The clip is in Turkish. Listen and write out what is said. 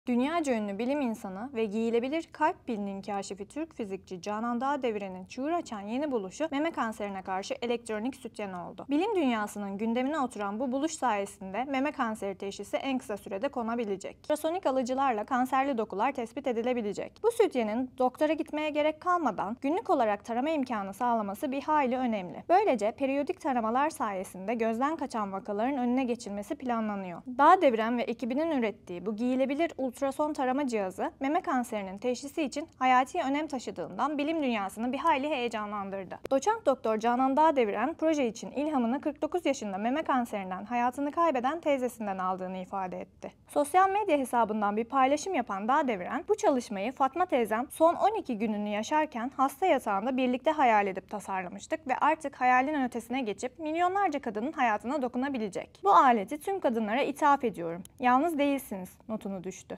Dünyaca ünlü bilim insanı ve giyilebilir kalp pilinin kaşifi Türk fizikçi Canan Dağdeviren'in çığır açan yeni buluşu meme kanserine karşı elektronik sütyen oldu. Bilim dünyasının gündemine oturan bu buluş sayesinde meme kanseri teşhisi en kısa sürede konabilecek. Ultrasonik alıcılarla kanserli dokular tespit edilebilecek. Bu sütyenin doktora gitmeye gerek kalmadan günlük olarak tarama imkanı sağlaması bir hayli önemli. Böylece periyodik taramalar sayesinde gözden kaçan vakaların önüne geçilmesi planlanıyor. Dağdeviren ve ekibinin ürettiği bu giyilebilir ultrason tarama cihazı meme kanserinin teşhisi için hayati önem taşıdığından bilim dünyasını bir hayli heyecanlandırdı. Doçent Doktor Canan Dağdeviren proje için ilhamını 49 yaşında meme kanserinden hayatını kaybeden teyzesinden aldığını ifade etti. Sosyal medya hesabından bir paylaşım yapan Dağdeviren, bu çalışmayı Fatma teyzem son 12 gününü yaşarken hasta yatağında birlikte hayal edip tasarlamıştık ve artık hayalin ötesine geçip milyonlarca kadının hayatına dokunabilecek. Bu aleti tüm kadınlara ithaf ediyorum. Yalnız değilsiniz notunu düştü.